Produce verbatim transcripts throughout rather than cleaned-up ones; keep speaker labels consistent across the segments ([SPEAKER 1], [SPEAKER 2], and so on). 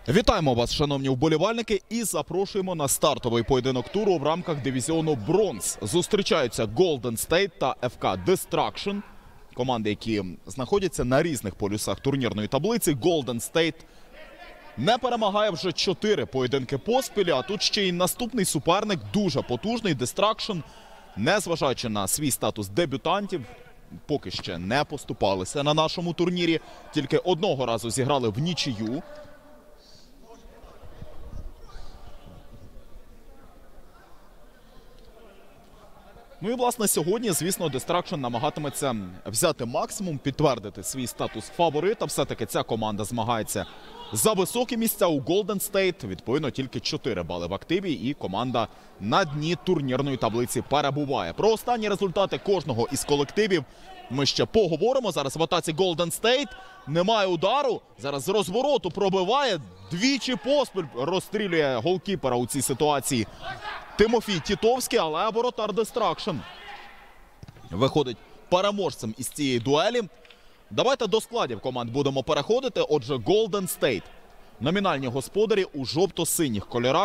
[SPEAKER 1] Вітаємо вас, шановні вболівальники, і запрошуємо на стартовий поєдинок туру в рамках дивізіону «Бронз». Зустрічаються Golden State та еф ка Destruction. Команди, які знаходяться на різних полюсах турнірної таблиці. Golden State не перемагає вже чотири поєдинки поспіль, а тут ще й наступний суперник дуже потужний. Destruction, незважаючи на свій статус дебютантів, поки ще не поступалися на нашому турнірі. Тільки одного разу зіграли в нічию. Ну і, власне, сьогодні, звісно, Destruction намагатиметься взяти максимум, підтвердити свій статус фаворита. Все-таки ця команда змагається за високі місця. У Golden State, відповідно, тільки чотири бали в активі, і команда на дні турнірної таблиці перебуває. Про останні результати кожного із колективів ми ще поговоримо. Зараз в атаці Golden State. Немає удару. Зараз з розвороту пробиває. Двічі поспіль розстрілює голкіпера у цій ситуації Тимофій Тітовський, але воротар Destruction виходить переможцем із цієї дуелі. Давайте до складів команд будемо переходити. Отже, Golden State. Номінальні господарі у жовто-синіх кольорах.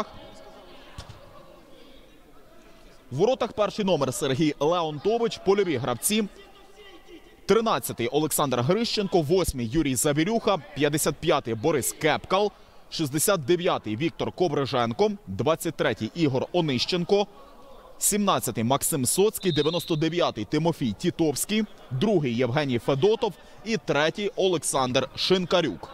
[SPEAKER 1] В воротах перший номер Сергій Леонтович, польові гравці. тринадцятий Олександр Грищенко, восьмий Юрій Завірюха, п'ятдесят п'ятий Борис Кепкал, шістдесят дев'ятий Віктор Ковриженко, двадцять третій Ігор Онищенко, сімнадцятий Максим Соцький, дев'яносто дев'ятий Тимофій Тітовський, другий Євгеній Федотов і третій Олександр Шинкарюк.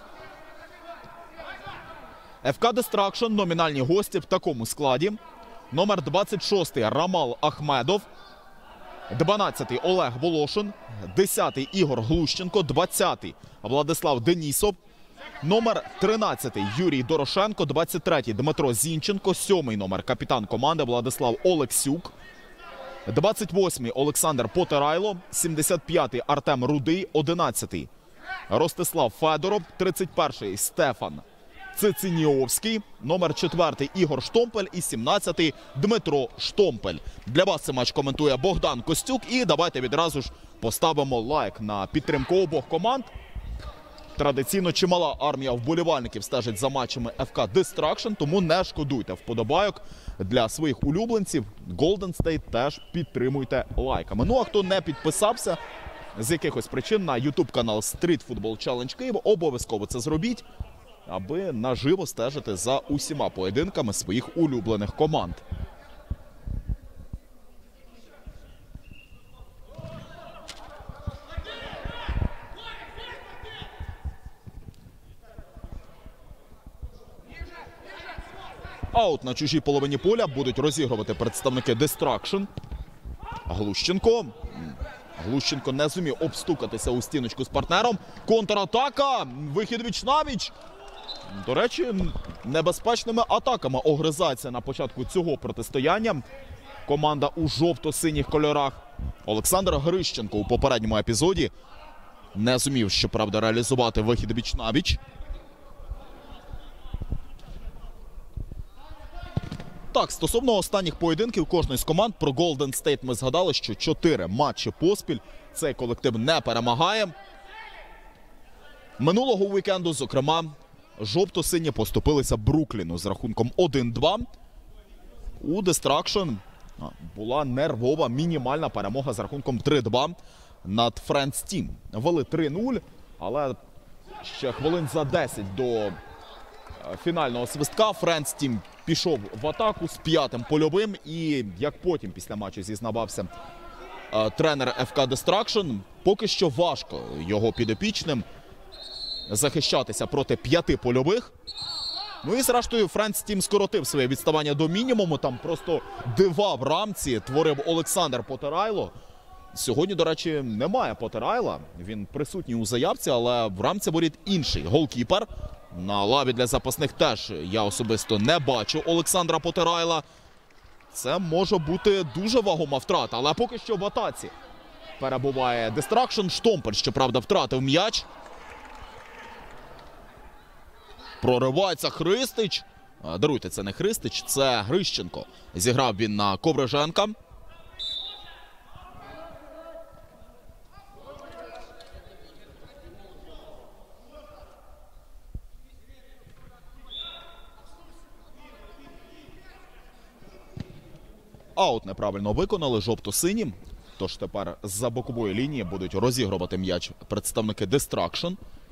[SPEAKER 1] еф ка Destruction номінальні гості в такому складі. Номер двадцять шостий Рамал Ахмедов, дванадцятий Олег Волошин, десятий Ігор Глущенко, двадцятий Владислав Денісов, номер тринадцятий Юрій Дорошенко, двадцять третій Дмитро Зінченко, сьомий номер капітан команди Владислав Олексюк, двадцять восьмий Олександр Потирайло, сімдесят п'ятий Артем Рудий, одинадцятий Ростислав Федоров, тридцять перший Стефан Цициніовський, номер четвертий Ігор Штомпель і сімнадцятий Дмитро Штомпель. Для вас цей матч коментує Богдан Костюк. І давайте відразу ж поставимо лайк на підтримку обох команд. Традиційно чимала армія вболівальників стежить за матчами еф ка Destruction, тому не шкодуйте вподобайок для своїх улюбленців. Golden State теж підтримуйте лайками. Ну а хто не підписався з якихось причин на ютуб канал Street Football Challenge Київ, обов'язково це зробіть, аби наживо стежити за усіма поєдинками своїх улюблених команд. Аут на чужій половині поля будуть розігрувати представники Destruction. Глущенко. Глущенко не зумів обстукатися у стіночку з партнером. Контратака. Вихід віч-навіч. До речі, небезпечними атаками огризається на початку цього протистояння команда у жовто-синіх кольорах. Олександр Грищенко у попередньому епізоді не зумів, щоправда, реалізувати вихід віч-навіч. Так, стосовно останніх поєдинків кожної з команд, про Golden State ми згадали, що чотири матчі поспіль цей колектив не перемагає. Минулого вікенду, зокрема, жовто-сині поступилися Брукліну з рахунком один-два. У Destruction була нервова мінімальна перемога з рахунком три-два над Friends Team. Вели три нуль, але ще хвилин за десять до фінального свистка Friends Team пішов в атаку з п'ятим польовим. І, як потім після матчу зізнавався тренер еф ка Destruction, поки що важко його підопічним захищатися проти п'яти польових. Ну і зрештою Friends Team скоротив своє відставання до мінімуму. Там просто дива в рамці творив Олександр Потирайло. Сьогодні, до речі, немає Потирайла. Він присутній у заявці, але в рамці воріт інший голкіпер. На лаві для запасних теж я особисто не бачу Олександра Потирайла. Це може бути дуже вагома втрата, але поки що в атаці перебуває Destruction. Штомпель, щоправда, втратив м'яч. Проривається Христич. Даруйте, це не Христич, це Грищенко. Зіграв він на Ковриженка. аут неправильно виконали жовто-сині. Тож тепер з-за бокової лінії будуть розігрувати м'яч представники Distraction.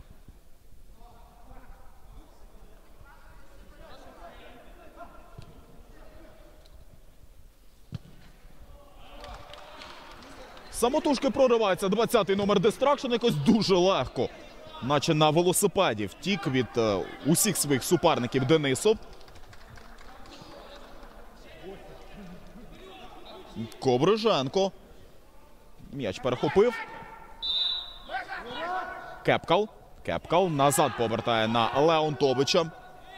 [SPEAKER 1] Самотужки проривається двадцятий номер Distraction якось дуже легко. Наче на велосипеді втік від е, усіх своїх суперників Денисов. Ковриженко. М'яч перехопив. Кепкал. Кепкал назад повертає на Леонтовича.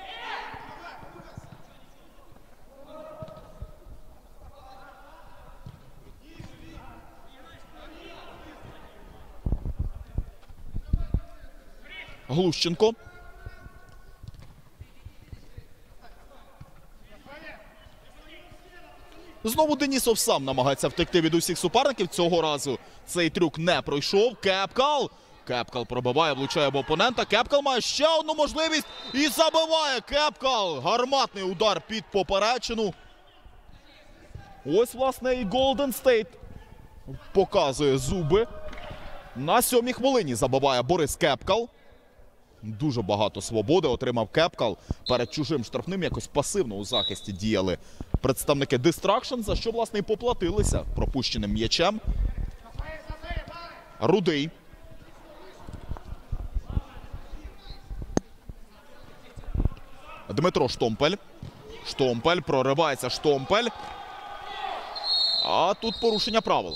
[SPEAKER 1] Глущенко. Знову Денисов сам намагається втекти від усіх суперників. Цього разу цей трюк не пройшов. Кепкал. Кепкал пробиває, влучає в опонента. Кепкал має ще одну можливість і забиває Кепкал. Гарматний удар під поперечину. Ось, власне, і Golden State показує зуби. На сьомій хвилині забиває Борис Кепкал. Дуже багато свободи отримав Кепкал. Перед чужим штрафним якось пасивно у захисті діяли представники Distraction, за що, власне, і поплатилися пропущеним м'ячем. Рудий. Дмитро Штомпель. Штомпель, проривається Штомпель. А тут порушення правил.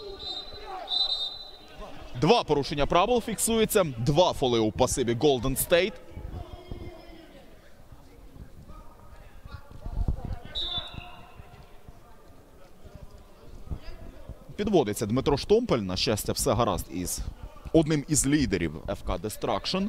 [SPEAKER 1] Два порушення правил фіксується. Два фоли у пасиві Golden State. Підводиться Дмитро Штомпель. На щастя, все гаразд із одним із лідерів еф ка Distraction.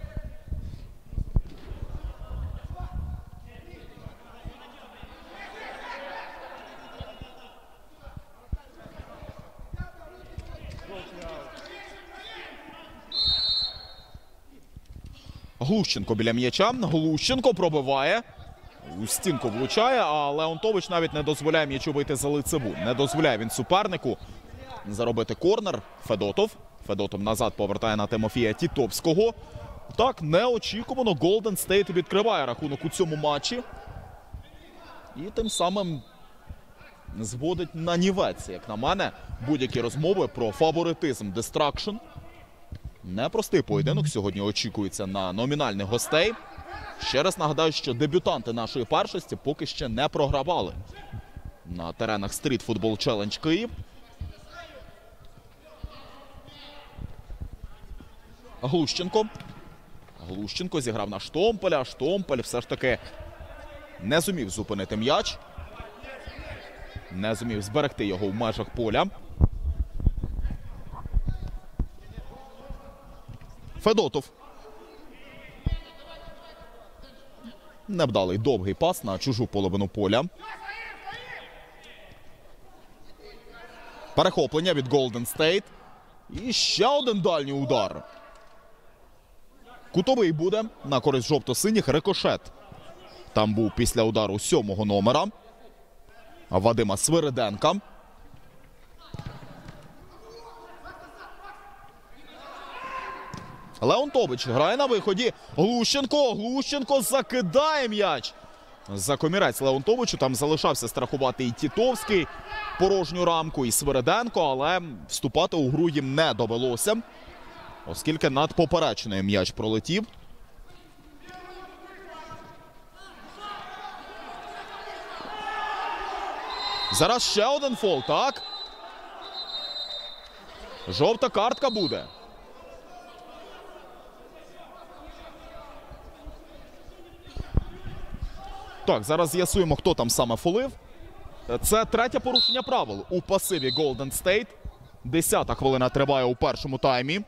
[SPEAKER 1] Глущенко біля м'яча. Глущенко пробиває. У стінку влучає, а Леонтович навіть не дозволяє м'ячу вийти за лицеву. Не дозволяє він супернику заробити корнер. Федотов. Федотов назад повертає на Тимофія Тітовського. Так, неочікувано Golden State відкриває рахунок у цьому матчі. І тим самим зводить на нівець, як на мене, будь-які розмови про фаворитизм Distraction. Непростий поєдинок сьогодні очікується на номінальних гостей. Ще раз нагадаю, що дебютанти нашої першості поки ще не програвали на теренах Street Football Challenge Київ. Глущенко. Глущенко зіграв на Штомпеля. Штомпель все ж таки не зумів зупинити м'яч. Не зумів зберегти його в межах поля. Федотов. Невдалий довгий пас на чужу половину поля. Перехоплення від Golden State. І ще один дальній удар. Кутовий буде на користь жовто-синіх. Рикошет. Там був після удару сьомого номера Вадима Свириденка. Леонтович грає на виході. Глущенко. Глущенко закидає м'яч за комірець Леонтовичу. Там залишався страхувати і Тітовський порожню рамку, і Свириденко, але вступати у гру їм не довелося, оскільки над поперечною м'яч пролетів. Зараз ще один фол, так? Жовта картка буде. Так, зараз з'ясуємо, хто там саме фолив. Це третє порушення правил у пасиві Golden State. Десята хвилина триває у першому таймі.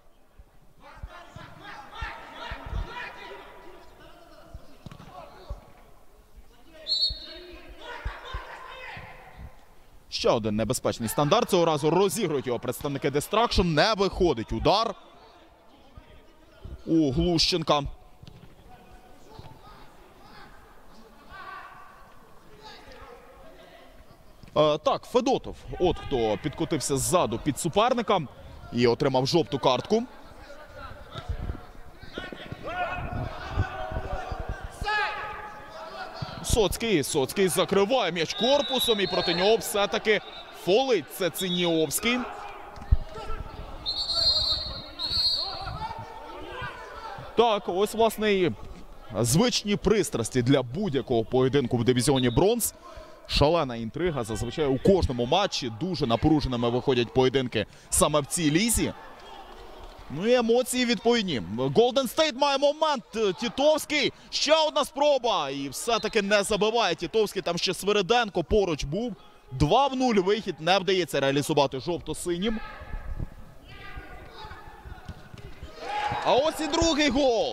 [SPEAKER 1] Ще один небезпечний стандарт. Цього разу розігрують його представники Distraction. Не виходить удар у Глущенка. Е, так, Федотов, от хто підкотився ззаду під суперника і отримав жовту картку. Соцький, Соцький закриває м'яч корпусом і проти нього все-таки фолить Цецініовський. Так, ось, власне, і звичні пристрасті для будь-якого поєдинку в дивізіоні бронз. Шалена інтрига. Зазвичай у кожному матчі дуже напруженими виходять поєдинки саме в цій лізі. Ну і емоції відповідні. Голден Стейт має момент. Тітовський. Ще одна спроба. І все-таки не забиває Тітовський. Там ще Свириденко поруч був. два в нуль вихід. Не вдається реалізувати жовто-синім. А ось і другий гол.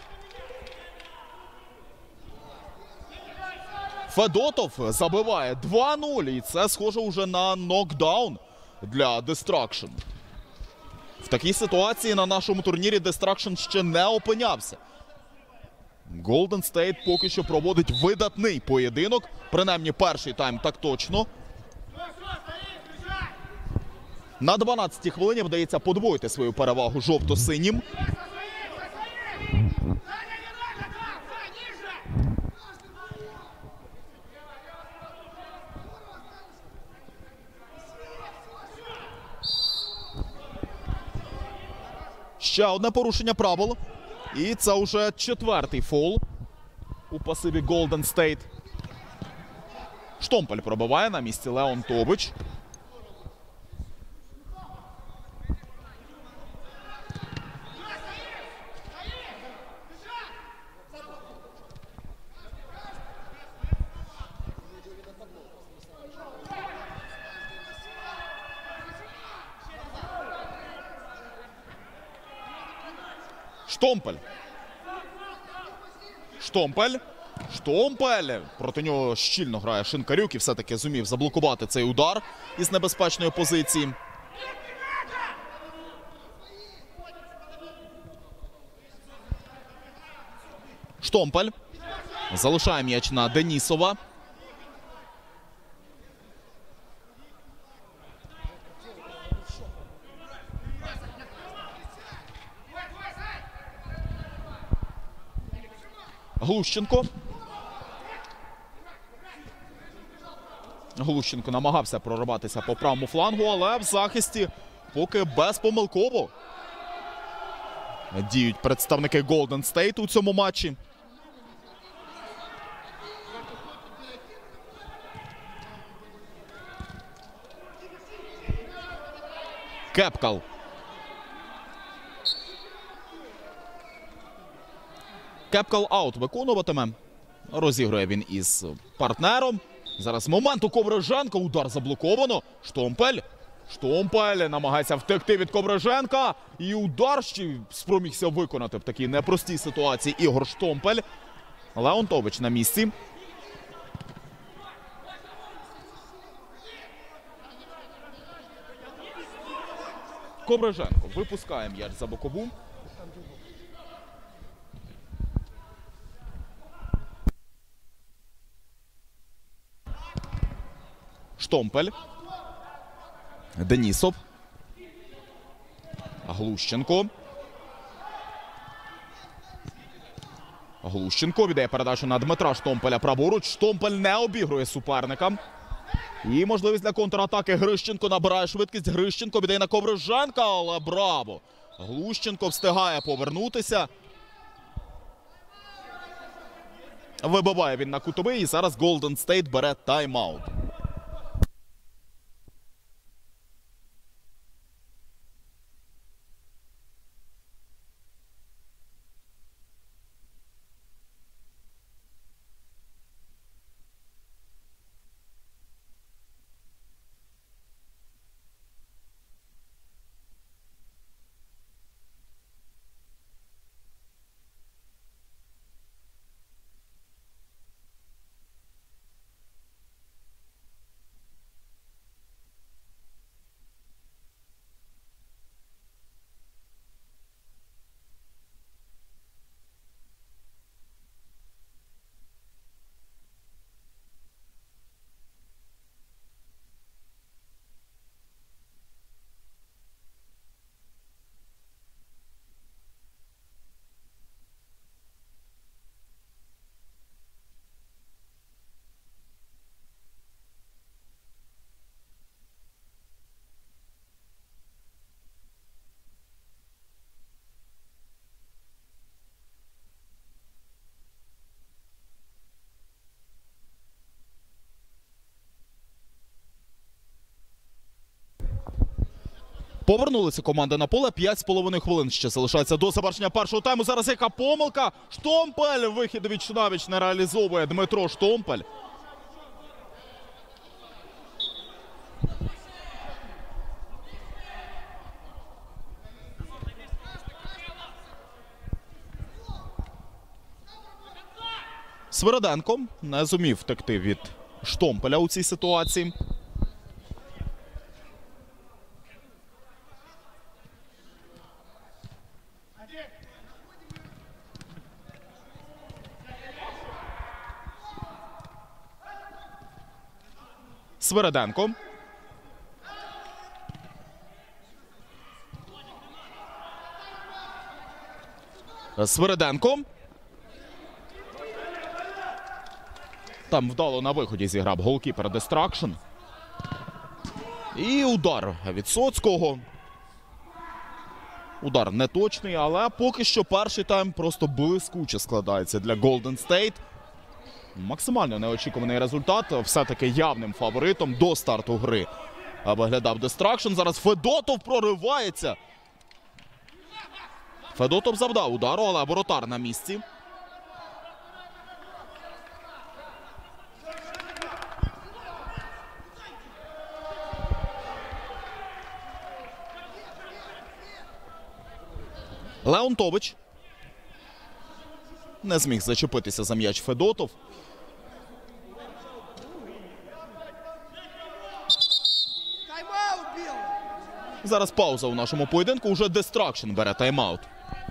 [SPEAKER 1] Федотов забиває два нуль. І це схоже вже на нокдаун для Destruction. В такій ситуації на нашому турнірі Destruction ще не опинявся. Golden State поки що проводить видатний поєдинок. Принаймні перший тайм так точно. На дванадцятій хвилині вдається подвоїти свою перевагу жовто-синім. Ще одне порушення правил. І це вже четвертий фол у пасиві Golden State. Штомпель пробиває, на місці Леон Тобич. Штомпель. Штомпель. Штомпель. Проти нього щільно грає Шинкарюк і все-таки зумів заблокувати цей удар із небезпечної позиції. Штомпель. Залишає м'яч на Денісова. Глущенко. Глущенко намагався прориватися по правому флангу, але в захисті поки безпомилково діють представники Golden State у цьому матчі. Кепкал. Кепкал аут виконуватиме. Розігрує він із партнером. Зараз момент у Ковриженка. Удар заблоковано. Штомпель. Штомпель намагається втекти від Ковриженка. І удар ще спромігся виконати в такій непростій ситуації Ігор Штомпель. Леонтович на місці. Ковриженко випускає м'яч за бокову. Штомпель. Денісов. Глущенко. Глущенко віддає передачу на Дмитра Штомпеля праворуч. Штомпель не обігрує суперника. І можливість для контратаки. Грищенко набирає швидкість. Грищенко віддає на Ковриженка, але браво! Глущенко встигає повернутися. Вибиває він на кутовий і зараз Golden State бере тайм-аут. Повернулися команди на поле. п'ять з половиною хвилин ще залишається до завершення першого тайму. Зараз яка помилка. Штомпель. Вихід віч-навіч не реалізовує Дмитро Штомпель. Свириденко не зумів втекти від Штомпеля у цій ситуації. Свириденко. Свириденко. Там вдало на виході зіграв голкіпер Дистракшн. І удар від Соцького. Удар неточний, але поки що перший тайм просто блискуче складається для Golden State. Максимально неочікуваний результат. Все-таки явним фаворитом до старту гри виглядав Дистракшн. Зараз Федотов проривається. Федотов завдав удару, але воротар на місці. Леонтович не зміг зачепитися за м'яч Федотов. Зараз пауза у нашому поєдинку. Уже Дистракшн бере тайм-аут.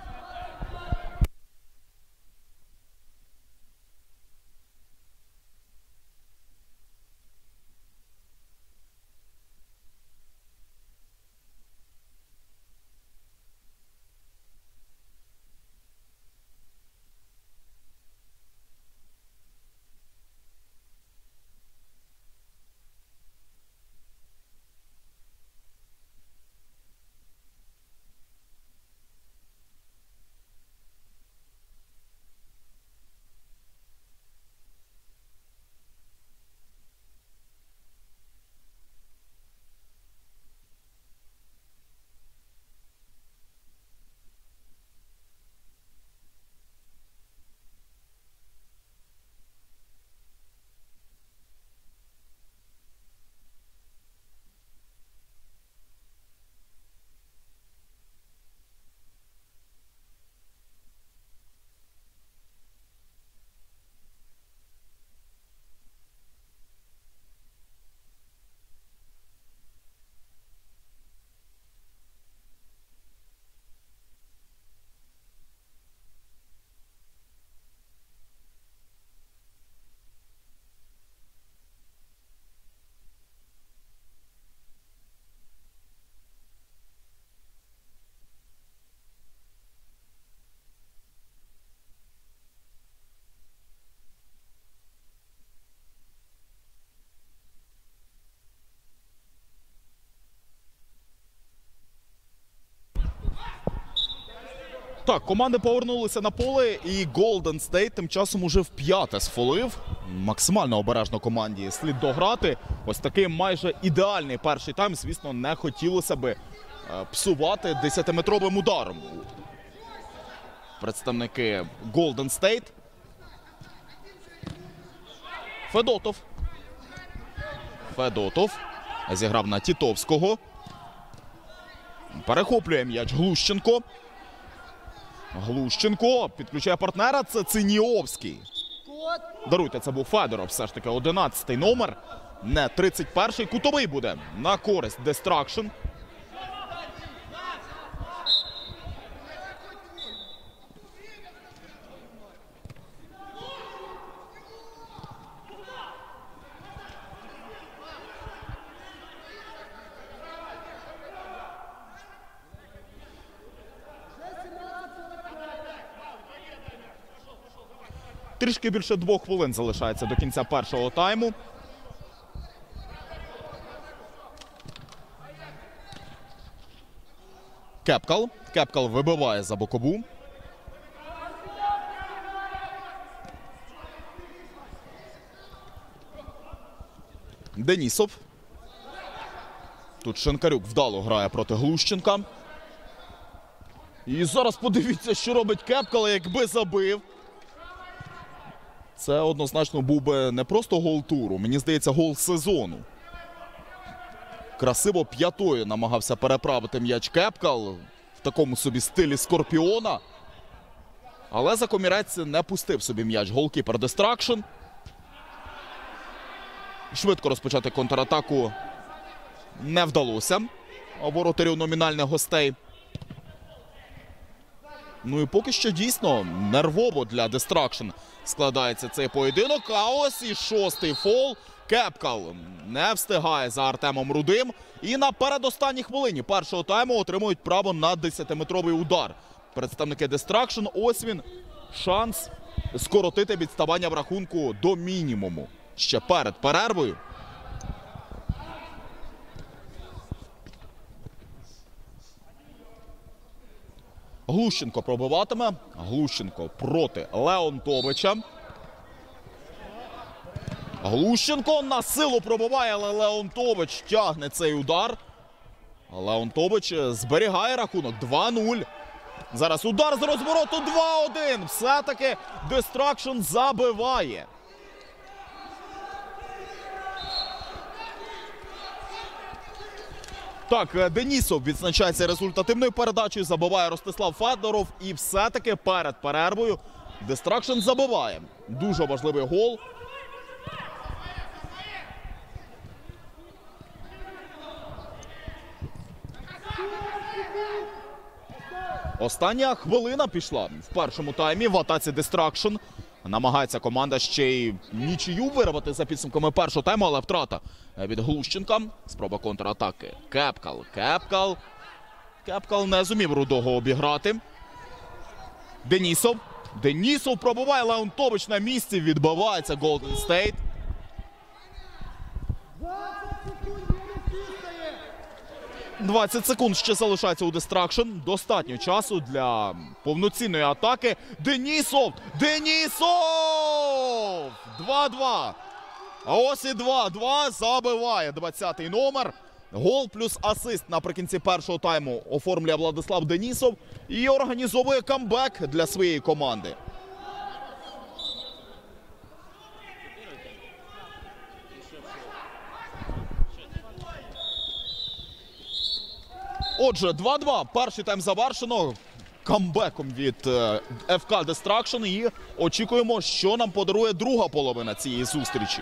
[SPEAKER 1] Так, команди повернулися на поле, і Golden State тим часом уже вп'яте сфолив. Максимально обережно команді слід дограти. Ось такий майже ідеальний перший тайм, звісно, не хотілося би псувати десятиметровим ударом. Представники Golden State. Федотов. Федотов зіграв на Тітовського. Перехоплює м'яч Глущенко. Глущенко підключає партнера, це Циніовський. Даруйте, це був Федоров, все ж таки одинадцятий номер, не тридцять перший. Кутовий буде на користь Дистракшн. Трішки більше двох хвилин залишається до кінця першого тайму. Кепкал. Кепкал вибиває за бокову. Денісов. Тут Шинкарюк вдало грає проти Глущенка. І зараз подивіться, що робить Кепкал, якби забив. Це однозначно був би не просто гол туру, мені здається, гол сезону. Красиво п'ятою намагався переправити м'яч Кепкал в такому собі стилі Скорпіона. Але за комірець не пустив собі м'яч голкіпер Дистракшн. Швидко розпочати контратаку не вдалося воротарів номінальних гостей. Ну і поки що дійсно нервово для Дистракшн складається цей поєдинок. А ось і шостий фол. Кепкал не встигає за Артемом Рудим. І на передостанній хвилині першого тайму отримують право на десятиметровий удар. Представники Дистракшн, ось він, шанс скоротити відставання в рахунку до мінімуму. Ще перед перервою. Глущенко пробиватиме. Глущенко проти Леонтовича. Глущенко на силу пробиває, але Леонтович тягне цей удар. Леонтович зберігає рахунок два нуль. Зараз удар з розвороту два один. Все-таки Дистракшн забиває. Так, Денісов відзначається результативною передачею, забиває Ростислав Федоров. І все-таки перед перервою Дистракшн забиває. Дуже важливий гол. Остання хвилина пішла в першому таймі в атаці Дистракшн. Намагається команда ще й нічию вирвати за підсумками першого тайму, але втрата від Глущенка. Спроба контратаки. Кепкал. Кепкал. Кепкал не зумів Рудого обіграти. Денісов. Денісов пробиває, Леонтович на місці. Відбивається Голден Стейт. двадцять секунд ще залишається у Дистракшн. Достатньо часу для повноцінної атаки. Денісов! Денісов! два два. А ось і два два. Забиває двадцятий номер. Гол плюс асист наприкінці першого тайму оформлює Владислав Денісов. І організовує камбек для своєї команди. Отже, два два. Перший тайм завершено камбеком від еф ка Дистракшн. І очікуємо, що нам подарує друга половина цієї зустрічі.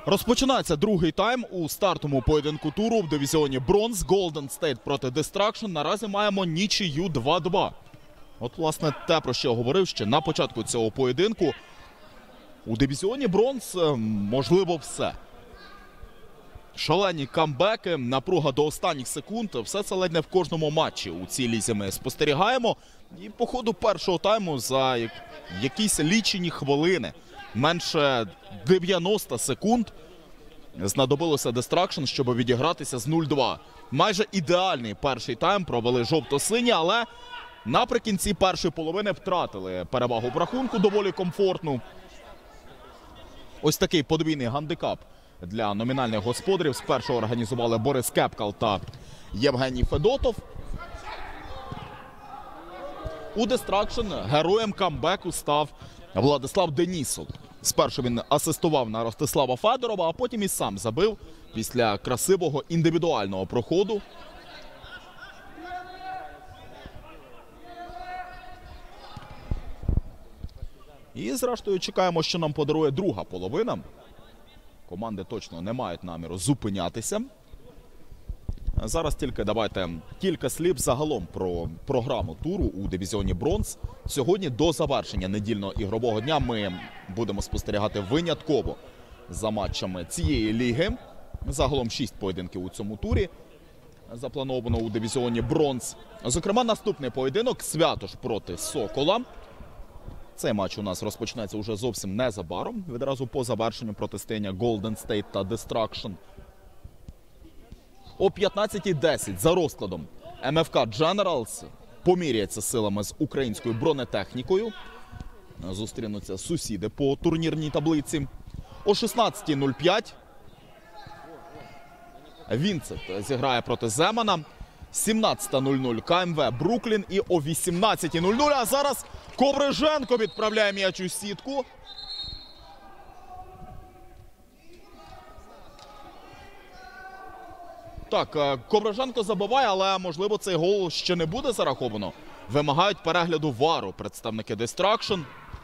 [SPEAKER 1] Розпочинається другий тайм у стартовому поєдинку туру в дивізіоні Бронз. Golden State проти Destruction. Наразі маємо нічию два-два. От, власне, те, про що я говорив ще на початку цього поєдинку. У дивізіоні Бронз можливо все. Шалені камбеки, напруга до останніх секунд. Все це ледь не в кожному матчі у цій лізі ми спостерігаємо. І по ходу першого тайму за якісь лічені хвилини, менше дев'яноста секунд, знадобилося Destruction, щоб відігратися з нуль-два. Майже ідеальний перший тайм провели жовто-сині, але наприкінці першої половини втратили перевагу в рахунку доволі комфортну. Ось такий подвійний гандикап для номінальних господарів. Спершу організували Борис Кепкал та Євгеній Федотов. У Destruction героєм камбеку став Владислав Денісов. Спершу він асистував на Ростислава Федорова, а потім і сам забив після красивого індивідуального проходу. І, зрештою, чекаємо, що нам подарує друга половина. Команди точно не мають наміру зупинятися. Зараз тільки давайте кілька слів загалом про програму туру у дивізіоні Бронз. Сьогодні до завершення недільного ігрового дня ми будемо спостерігати винятково за матчами цієї ліги. Загалом шість поєдинків у цьому турі заплановано у дивізіоні Бронз. Зокрема, наступний поєдинок – Святош проти Сокола. Цей матч у нас розпочнеться уже зовсім незабаром, відразу по завершенню протистояння Golden State та Destruction. О п'ятнадцятій десять за розкладом ем еф ка Generals поміряється силами з українською бронетехнікою. Зустрінуться сусіди по турнірній таблиці. О шістнадцятій нуль п'ять Вінцет зіграє проти Земана. сімнадцята нуль нуль ка ем ве Бруклін. І о вісімнадцятій нуль нуль, а зараз Ковриженко відправляє м'яч у сітку. Так, Ковриженко забиває, але, можливо, цей гол ще не буде зараховано. Вимагають перегляду вару представники Destruction.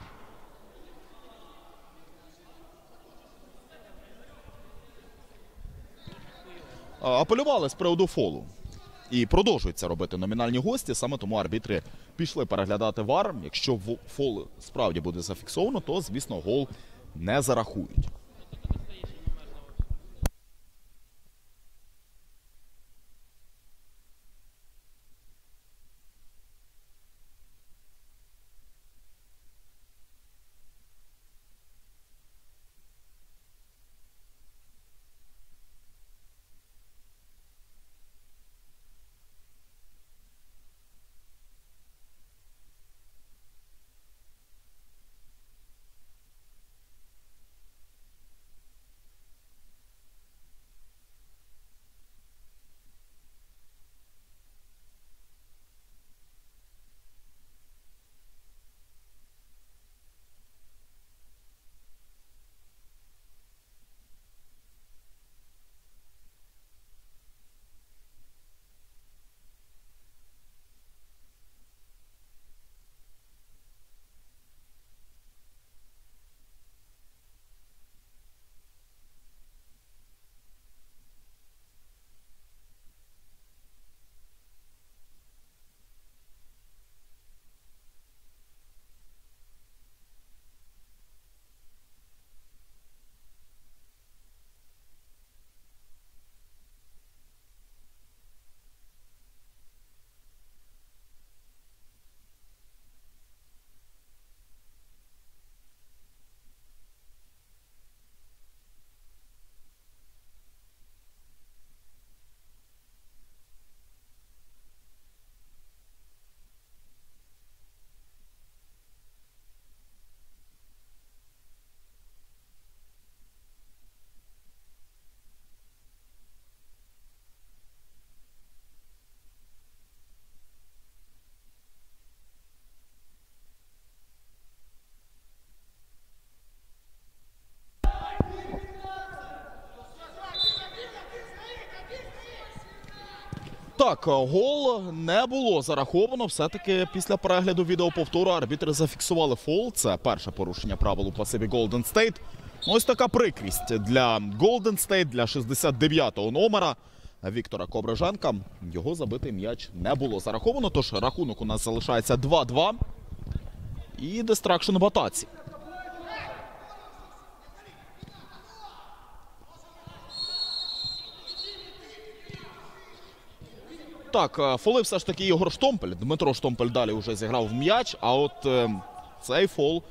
[SPEAKER 1] Апелювали з приводу фолу. І продовжують це робити номінальні гості, саме тому арбітри пішли переглядати вар. Якщо фол справді буде зафіксовано, то, звісно, гол не зарахують. Так, гол не було зараховано. Все-таки після перегляду відеоповтору арбітри зафіксували фол. Це перше порушення правил у пасиві Golden State. Ось така прикрість для Golden State, для шістдесят дев'ятого номера Віктора Кобриженка. Його забитий м'яч не було зараховано, тож рахунок у нас залишається два-два. І дистракшн в атаці. Так, фоли все ж таки Ігор Штомпель. Дмитро Штомпель далі вже зіграв в м'яч, а от е, цей фол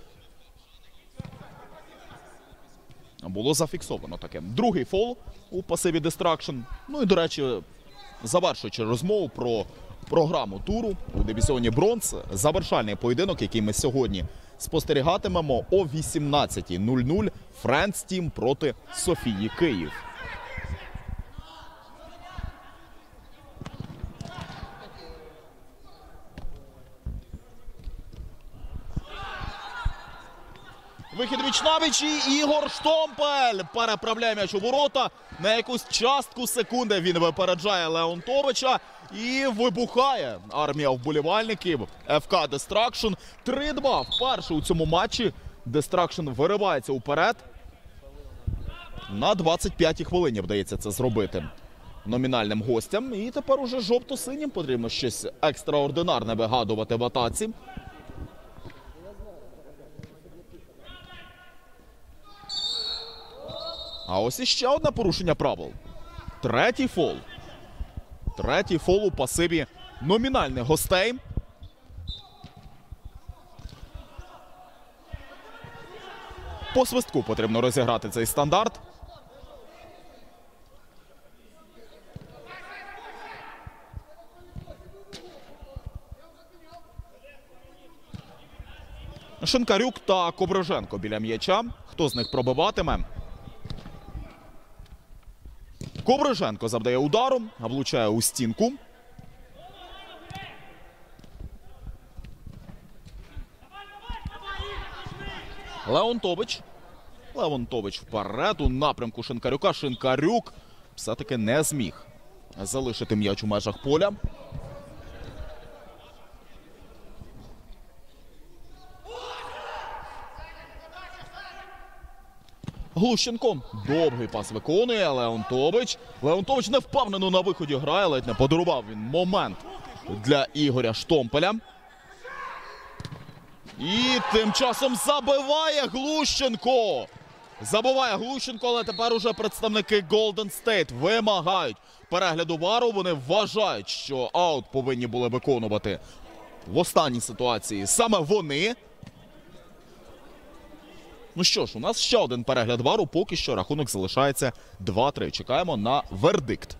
[SPEAKER 1] було зафіксовано таке. Другий фол у пасиві дистракшн. Ну і, до речі, завершуючи розмову про програму туру у дивізіоні бронз, завершальний поєдинок, який ми сьогодні спостерігатимемо о вісімнадцятій нуль нуль. Friends Team проти Софії Київ. Вихід віч-навіч і Ігор Штомпель переправляє м'яч у ворота. На якусь частку секунди він випереджає Леонтовича і вибухає армія вболівальників еф ка Дистракшн. три-два вперше у цьому матчі. Дистракшн виривається уперед. На двадцять п'ятій хвилині вдається це зробити номінальним гостям. І тепер уже жовто-синім потрібно щось екстраординарне вигадувати в атаці. А ось іще одне порушення правил. Третій фол. Третій фол у пасиві номінальних гостей. По свистку потрібно розіграти цей стандарт. Шинкарюк та Кобриженко біля м'яча. Хто з них пробиватиме? Кобриженко завдає удару, влучає у стінку. Леонтович. Леонтович вперед у напрямку Шинкарюка. Шинкарюк все-таки не зміг залишити м'яч у межах поля. Глущенко. Довгий пас виконує. Леонтович. Леонтович невпевнено на виході грає. Ледь не подарував він момент для Ігоря Штомпеля. І тим часом забиває Глущенко. Забиває Глущенко, але тепер уже представники Golden State вимагають перегляду вару. Вони вважають, що аут повинні були виконувати в останній ситуації саме вони. Ну що ж, у нас ще один перегляд вару. Поки що рахунок залишається два-три. Чекаємо на вердикт.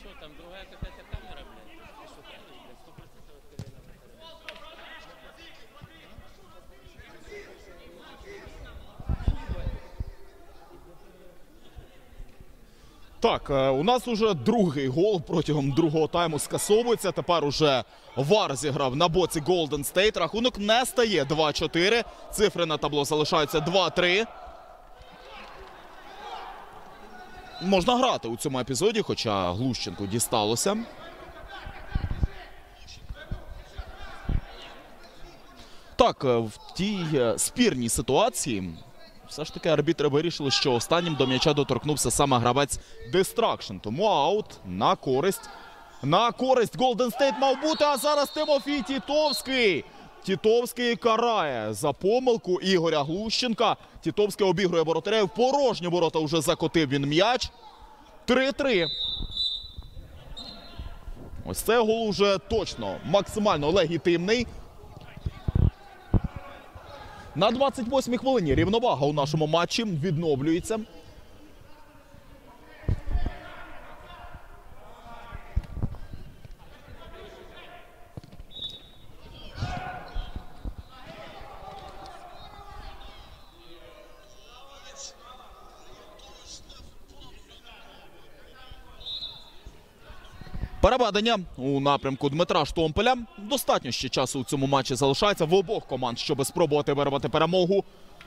[SPEAKER 2] что, там другая какая-то камера, блядь? Ты что, правильно, блядь? Сто процентов откровенно
[SPEAKER 1] Так, е, у нас уже другий гол протягом другого тайму скасовується. Тепер уже ВАР зіграв на боці Golden State. Рахунок не стає два чотири. Цифри на табло залишаються два три. Можна грати у цьому епізоді, хоча Глущенку дісталося. Так, е, в тій е, спірній ситуації все ж таки арбітри вирішили, що останнім до м'яча доторкнувся саме гравець Дистракшн. Тому аут на користь. На користь Golden State мав бути, а зараз Тимофій Тітовський. Тітовський карає за помилку Ігоря Глущенка. Тітовський обігрує воротаря. В порожні ворота вже закотив він м'яч. три три. Ось цей гол уже точно максимально легітимний. На двадцять восьмій хвилині рівновага у нашому матчі відновлюється. Переведення у напрямку Дмитра Штомпеля. Достатньо ще часу у цьому матчі залишається в обох команд, щоб спробувати вирвати перемогу.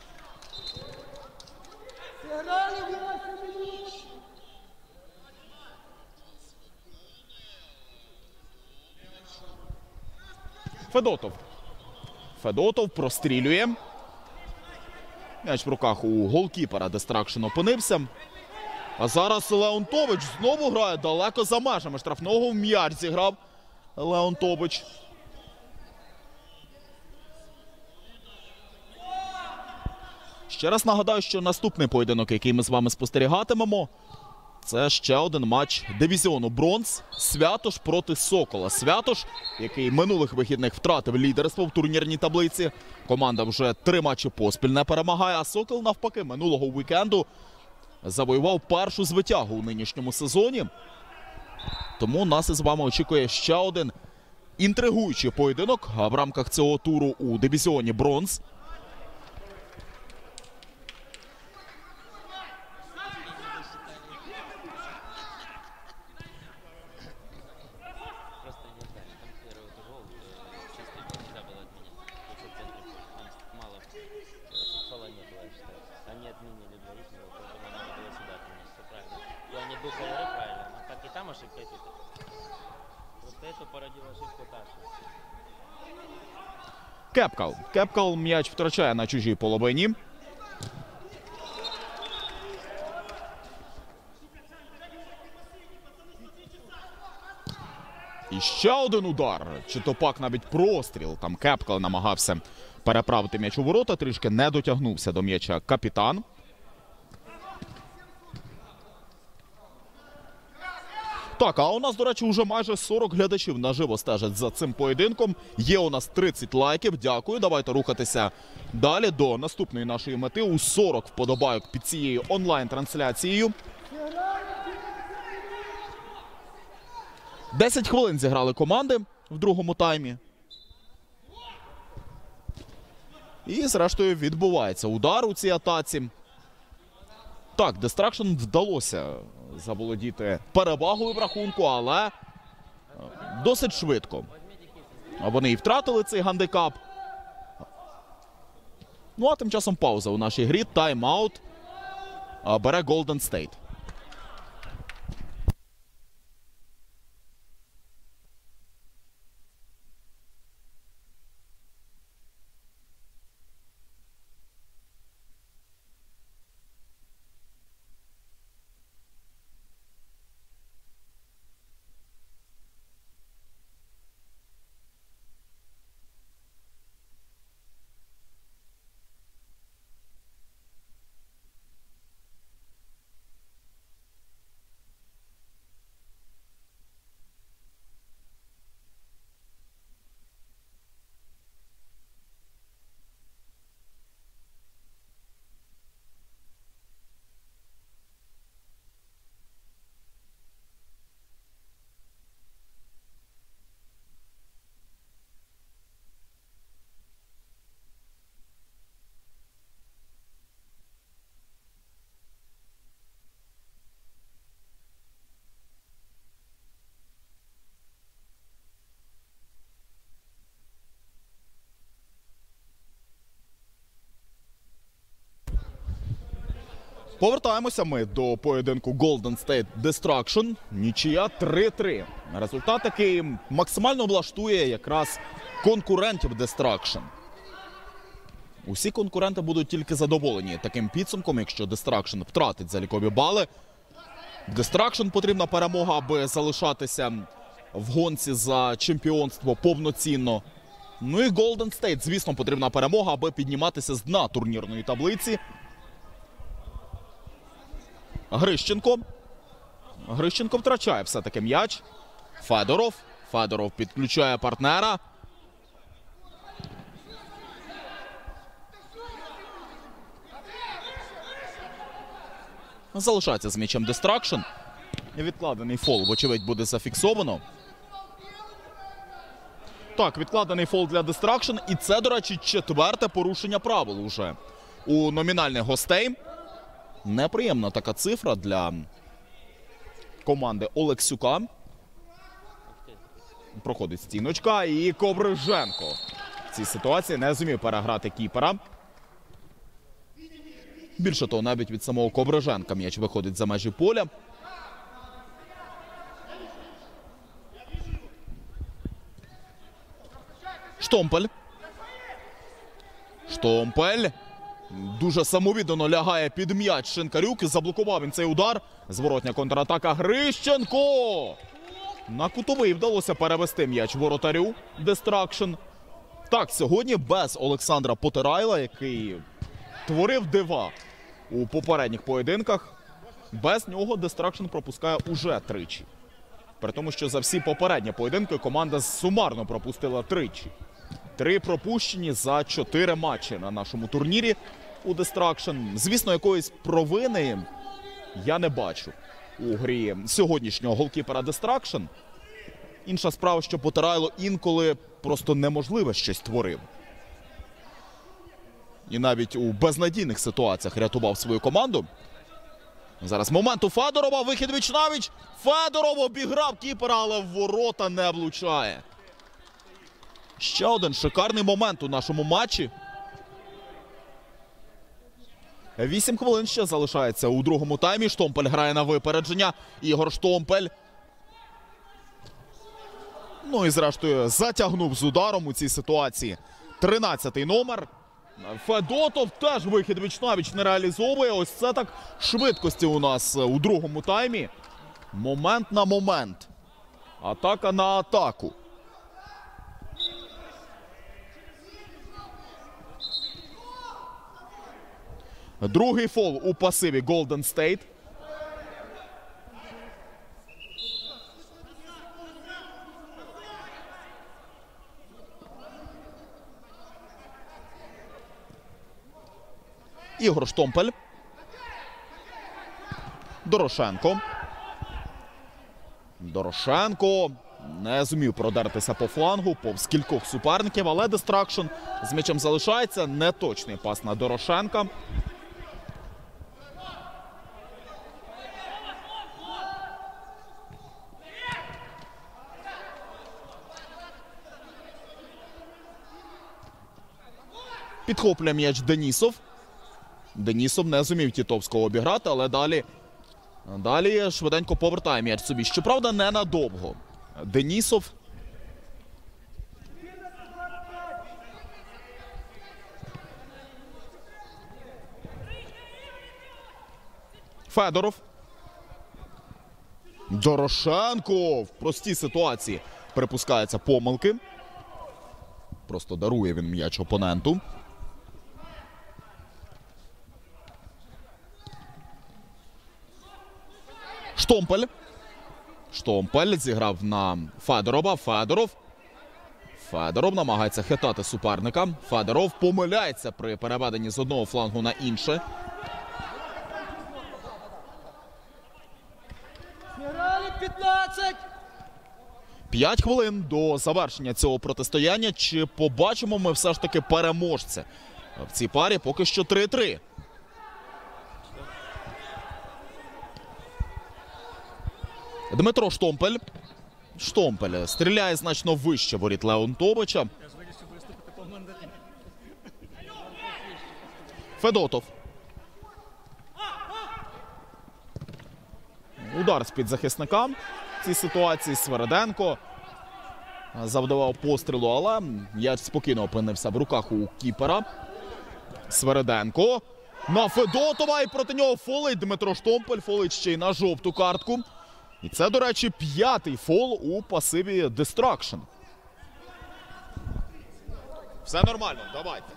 [SPEAKER 1] Федотов. Федотов прострілює. М'яч в руках у голкіпера Дистракшн опинився. А зараз Леонтович знову грає далеко за межами штрафного. В м'яч зіграв Леонтович. Ще раз нагадаю, що наступний поєдинок, який ми з вами спостерігатимемо, це ще один матч дивізіону бронз. Святош проти Сокола. Святош, який минулих вихідних втратив лідерство в турнірній таблиці. Команда вже три матчі поспіль не перемагає, а Сокол навпаки минулого вікенду завоював першу звитягу у нинішньому сезоні. Тому нас із вами очікує ще один інтригуючий поєдинок в рамках цього туру у дивізіоні бронз. Кепкал. Кепкал м'яч втрачає на чужій половині. І ще один удар. Чи то пак навіть простріл. Там Кепкал намагався переправити м'яч у ворота. Трішки не дотягнувся до м'яча капітан. Так, а у нас, до речі, вже майже сорок глядачів наживо стежать за цим поєдинком. Є у нас тридцять лайків. Дякую. Давайте рухатися далі до наступної нашої мети. У сорок вподобайок під цією онлайн-трансляцією. десять хвилин зіграли команди в другому таймі. І, зрештою, відбувається удар у цій атаці. Так, Дистракшн вдалося заволодіти перевагою в рахунку, але досить швидко. Вони і втратили цей гандикап. Ну, а тим часом пауза у нашій грі. Тайм-аут бере Golden State. Повертаємося ми до поєдинку Golden State Destruction. Нічия три-три. Результат, який максимально влаштує якраз конкурентів Destruction. Усі конкуренти будуть тільки задоволені таким підсумком, якщо Destruction втратить залікові бали. Destruction потрібна перемога, аби залишатися в гонці за чемпіонство повноцінно. Ну і Golden State, звісно, потрібна перемога, аби підніматися з дна турнірної таблиці. Грищенко. Грищенко втрачає все-таки м'яч. Федоров. Федоров підключає партнера. Залишається з м'ячем Destruction. Відкладений фол, вочевидь, буде зафіксовано. Так, відкладений фол для Destruction. І це, до речі, четверте порушення правил уже у номінальних гостей. Неприємна така цифра для команди Олексюка. Проходить стіночка і Кобриженко в цій ситуації не зумів переграти кіпера. Більше того, навіть від самого Кобриженка м'яч виходить за межі поля. Штомпель. Штомпель. Дуже самовіддано лягає під м'яч Шинкарюк. І заблокував він цей удар. Зворотня контратака. Грищенко! На кутовий вдалося перевести м'яч воротарю. Destruction. Так, сьогодні без Олександра Потирайла, який творив дива у попередніх поєдинках. Без нього Destruction пропускає уже тричі. При тому, що за всі попередні поєдинки команда сумарно пропустила тричі. Три пропущені за чотири матчі на нашому турнірі у Destruction. Звісно, якоїсь провини я не бачу у грі сьогоднішнього голкіпера Destruction. Інша справа, що Потирайло інколи просто неможливо щось творив. І навіть у безнадійних ситуаціях рятував свою команду. Зараз момент у Федорова, вихід віч-навіч. Федоров обіграв кіпера, але в ворота не влучає. Ще один шикарний момент у нашому матчі. Вісім хвилин ще залишається у другому таймі. Штомпель грає на випередження. Ігор Штомпель. Ну і зрештою затягнув з ударом у цій ситуації тринадцятий номер. Федотов теж вихід віч-навіч не реалізовує. Ось це так швидкості у нас у другому таймі. Момент на момент. Атака на атаку. Другий фол у пасиві Golden State. Ігор Штомпель. Дорошенко. Дорошенко не зумів продертися по флангу, повз кількох суперників, але Destruction з м'ячем залишається. Неточний пас на Дорошенка. Підхоплює м'яч Денісов. Денісов не зумів Тітовського обіграти, але далі, далі швиденько повертає м'яч собі. Щоправда, ненадовго. Денісов. Федоров. Дорошенко в простій ситуації припускаються помилки. Просто дарує він м'яч опоненту. Штомпель. Штомпель зіграв на Федорова. Федоров. Федоров намагається хитати суперника. Федоров помиляється при переведенні з одного флангу на інше. П'ять хвилин до завершення цього протистояння. Чи побачимо ми все ж таки переможця в цій парі? Поки що три-три. Дмитро Штомпель. Штомпель стріляє значно вище воріт Леонтовича. Федотов. Удар з-під захисника в цій ситуації. Свереденко завдавав пострілу, але м'яч спокійно опинився в руках у кіпера. Свереденко на Федотова, і проти нього фолить Дмитро Штомпель. Фолить ще й на жовту картку. І це, до речі, п'ятий фол у пасиві Дистракшн. Все нормально, давайте.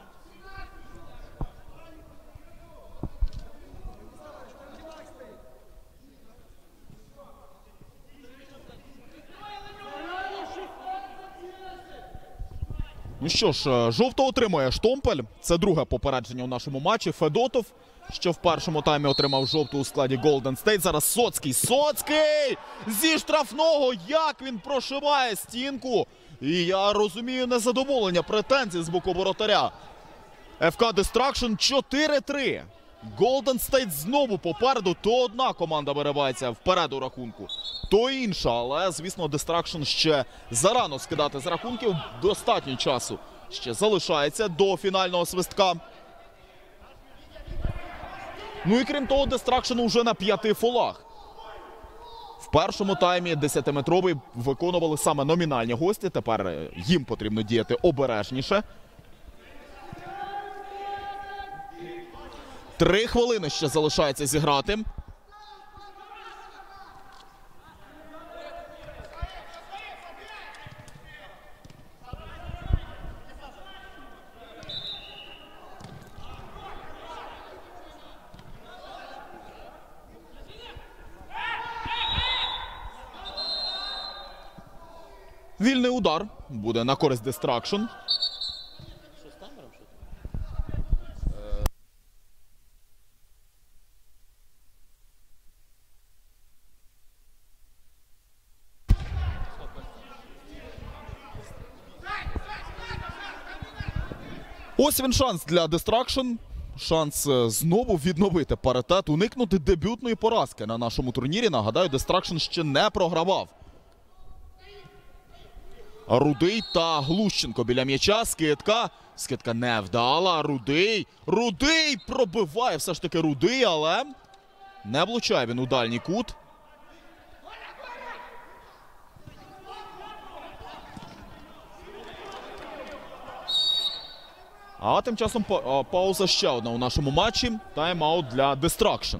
[SPEAKER 1] Ну що ж, жовто отримує Штомпель. Це друге попередження у нашому матчі. Федотов, що в першому таймі отримав жовту у складі Golden State. Зараз Соцький. Соцький! Зі штрафного! Як він прошиває стінку! І я розумію незадоволення, претензії з боку воротаря. еф ка Дистракшн чотири три. Golden State знову попереду. То одна команда виривається вперед у рахунку, то інша. Але, звісно, Дистракшн ще зарано скидати з рахунків. Достатньо часу ще залишається до фінального свистка. Ну і крім того, Дистракшн уже на п'яти фолах. В першому таймі десятиметровий виконували саме номінальні гості. Тепер їм потрібно діяти обережніше. Три хвилини ще залишається зіграти. Вільний удар буде на користь Дистракшн.
[SPEAKER 2] Що з камером? Що?
[SPEAKER 1] Ось він шанс для Дистракшн. Шанс знову відновити паритет, уникнути дебютної поразки на нашому турнірі. Нагадаю, Дистракшн ще не програвав. Рудий та Глущенко біля м'яча. Скидка. Скидка не вдала. Рудий. Рудий пробиває все ж таки Рудий, але не влучає він у дальній кут. А тим часом па пауза ще одна у нашому матчі. Тайм-аут для Дистракшн.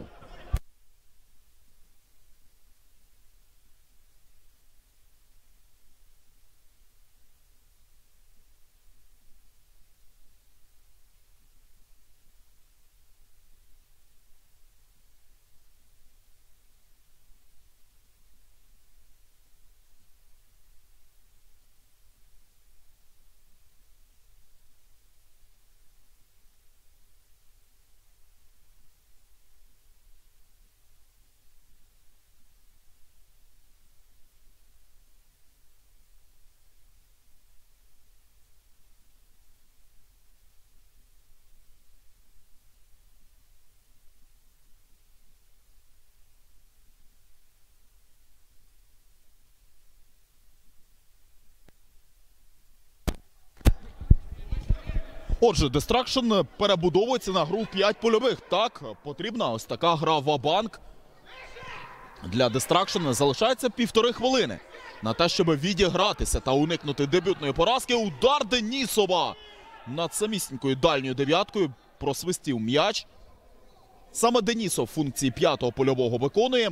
[SPEAKER 1] Отже, Дистракшн перебудовується на гру в п'ять польових. Так, потрібна ось така гра ва-банк. Для Дистракшн залишається півтори хвилини на те, щоб відігратися та уникнути дебютної поразки. Удар Денісова над самісінькою дальньою дев'яткою просвистів м'яч. Саме Денісов функції п'ятого польового виконує.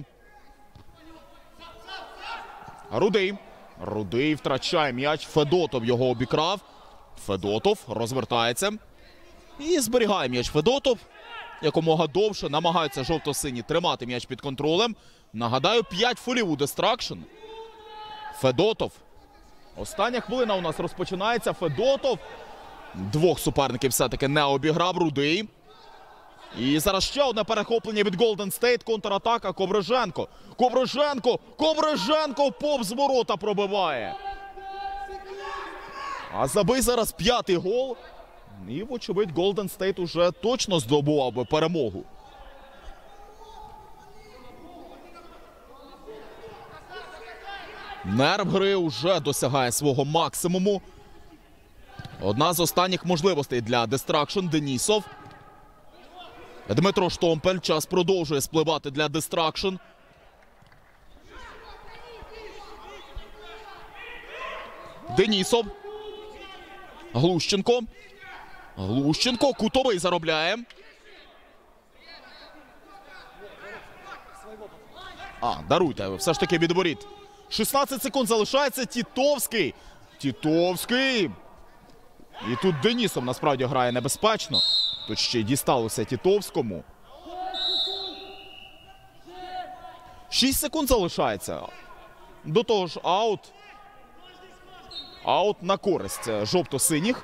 [SPEAKER 1] Рудий. Рудий втрачає м'яч. Федотов його обікрав. Федотов розвертається і зберігає м'яч Федотов. Якомога довше намагаються жовто-сині тримати м'яч під контролем. Нагадаю, п'ять фолів у Дистракшн. Федотов. Остання хвилина у нас розпочинається. Федотов. Двох суперників все-таки не обіграв. Рудий. І зараз ще одне перехоплення від Golden State. Контратака. Ковриженко. Ковриженко. Ковриженко повз ворота пробиває. А забий зараз п'ятий гол. І, вочевидь, Golden State уже точно здобував би перемогу. Нерв гри вже досягає свого максимуму. Одна з останніх можливостей для Дистракшн. Денісов. Дмитро Штомпель. Час продовжує спливати для Дистракшн. Денісов. Глущенко. Глущенко. Кутовий заробляє. А, даруйте, все ж таки від воріт. шістнадцять секунд залишається. Тітовський. Тітовський. І тут Денісов насправді грає небезпечно. Тут ще й дісталося Тітовському. шість секунд залишається. До того ж аут. Аут на користь жовто-синіх.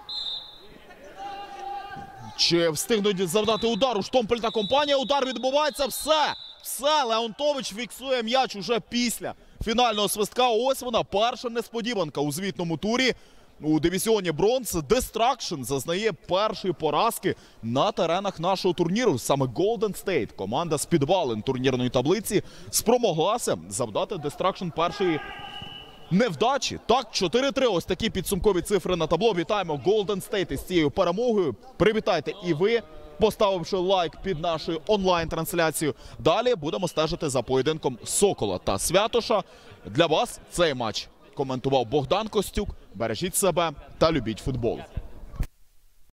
[SPEAKER 1] Чи встигнуть завдати удару Штомпель та компанія? Удар відбувається. Все! Все! Леонтович фіксує м'яч уже після фінального свистка. Ось вона, перша несподіванка у звітному турі. У дивізіоні бронз Дистракшн зазнає першої поразки на теренах нашого турніру. Саме Golden State, команда з підвалин турнірної таблиці, спромоглася завдати Дистракшн першої невдачі. Так, чотири три. Ось такі підсумкові цифри на табло. Вітаємо Golden State із цією перемогою. Привітайте і ви, поставивши лайк під нашою онлайн-трансляцією. Далі будемо стежити за поєдинком Сокола та Святоша. Для вас цей матч коментував Богдан Костюк. Бережіть себе та любіть футбол.